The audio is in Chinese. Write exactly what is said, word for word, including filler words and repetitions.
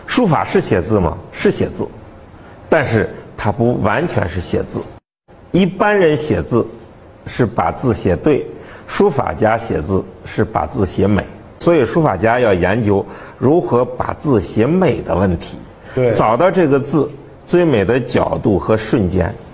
书法是写字吗？是写字，但是它不完全是写字。一般人写字是把字写对，书法家写字是把字写美。所以书法家要研究如何把字写美的问题， 对， 找到这个字最美的角度和瞬间。